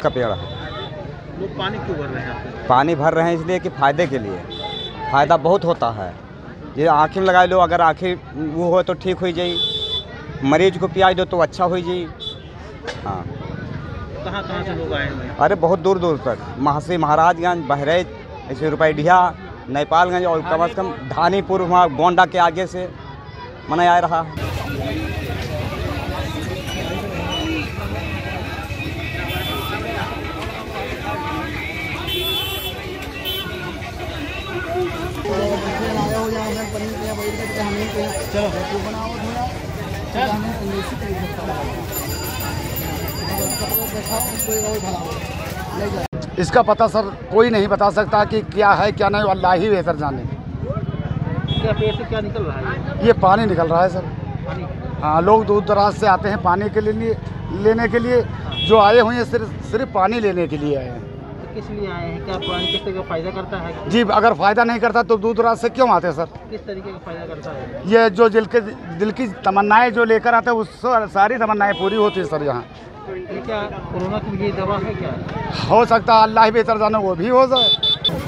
का पेड़ है। लोग पानी क्यों भर रहे हैं आपको? पानी भर रहे हैं इसलिए कि फ़ायदे के लिए, फ़ायदा बहुत होता है। ये आँखें में लगा लो, अगर आँखें वो हो तो ठीक हो जाई, मरीज को पिया दो तो अच्छा हो जाई। हाँ। कहाँ से लोग आए हुए हैं? अरे बहुत दूर दूर तक, महासी महाराजगंज, बहराइच, ऐसे रुपैडिया, नेपालगंज और कम से कम धानीपुर, वहाँ गोंडा के आगे से मनाया आ रहा है। इसका पता सर कोई नहीं बता सकता कि क्या है क्या नहीं, अल्लाह ही बेहतर जाने। क्या पेड़ से क्या निकल रहा है? ये पानी निकल रहा है सर। पानी? हाँ, लोग दूर दराज से आते हैं पानी के लिए लेने के लिए। जो आए हुए हैं सिर्फ पानी लेने के लिए आए हैं। तो किस लिए आए हैं? क्या पानी किस तरीके का फ़ायदा करता है? जी, अगर फ़ायदा नहीं करता तो दूर दराज से क्यों आते सर? किस तरीके का फ़ायदा करता है? ये जो दिल की तमन्नाएं जो लेकर आते हैं, उस सारी तमन्नाएं पूरी होती है सर यहाँ। ये क्या कोरोना की ये दवा है क्या? हो सकता है, अल्लाह ही बेहतर जाने, वो भी हो जाए।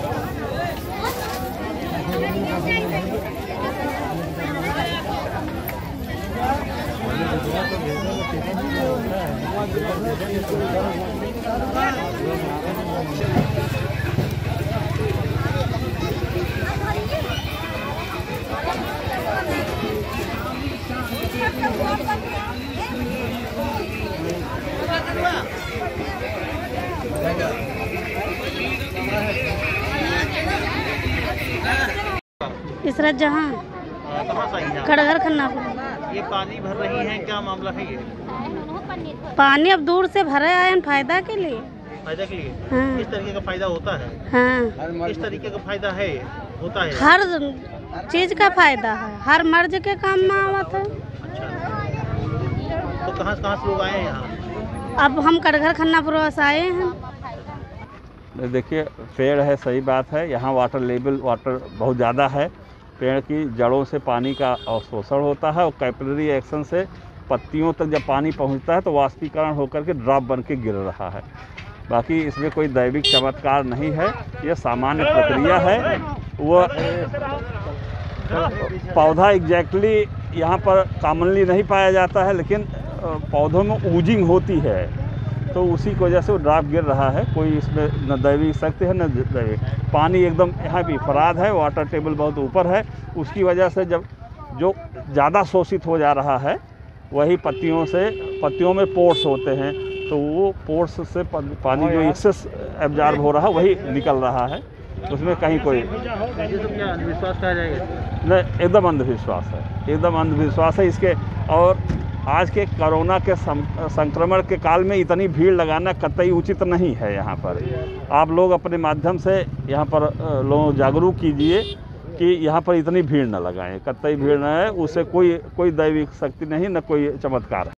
इसरत जहाँ कहाँ से आई हैं? खड़गर खन्नापुर। ये पानी भर रही हैं, क्या मामला है ये? पानी अब दूर से भरे आए हैं फायदा के लिए। फायदा के लिए? हाँ। किस तरीके का फायदा होता है? हाँ, किस तरीके का फायदा है होता है? हर चीज का फायदा है, हर मर्ज के काम में आवत है। अच्छा, तो कहाँ से लोग आए हैं यहाँ? अब हम खड़गर खन्नापुर से आए हैं। देखिए, पेड़ है, सही बात है। यहाँ वाटर बहुत ज़्यादा है। पेड़ की जड़ों से पानी का अवशोषण होता है और कैपिलरी एक्शन से पत्तियों तक जब पानी पहुँचता है तो वाष्पीकरण होकर के ड्रॉप बन के गिर रहा है। बाकी इसमें कोई दैविक चमत्कार नहीं है, ये सामान्य प्रक्रिया है। वो पौधा एग्जैक्टली यहाँ पर कॉमनली नहीं पाया जाता है, लेकिन पौधों में ऊजिंग होती है, तो उसी की वजह से वो ड्रॉप गिर रहा है। कोई इसमें न दैविक शक्ति है न दैविक। पानी एकदम यहाँ भी फराद है, वाटर टेबल बहुत ऊपर है, उसकी वजह से जब जो ज़्यादा शोषित हो जा रहा है वही पत्तियों में पोर्स होते हैं, तो वो पोर्स से पानी जो एक्सेस एब्जॉर्ब हो रहा है वही निकल रहा है। उसमें कहीं कोई अंधविश्वास कहा जाएगा? नहीं, एकदम अंधविश्वास है, एकदम अंधविश्वास है इसके। और आज के कोरोना के संक्रमण के काल में इतनी भीड़ लगाना कतई उचित नहीं है। यहाँ पर आप लोग अपने माध्यम से यहाँ पर लोग जागरूक कीजिए कि यहाँ पर इतनी भीड़ न लगाएं, कतई भीड़ न है, उससे कोई दैविक शक्ति नहीं, न कोई चमत्कार है।